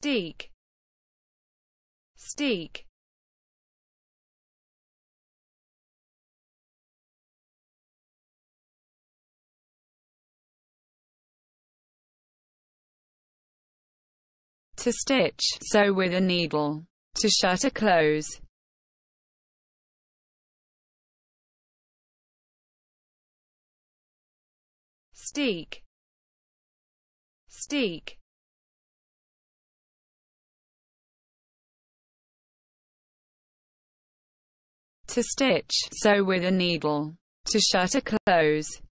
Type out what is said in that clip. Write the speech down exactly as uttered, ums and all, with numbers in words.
Steek, Steek. To stitch, sew with a needle. To shut or close. Steek, Steek. To stitch, sew with a needle. To shut or close.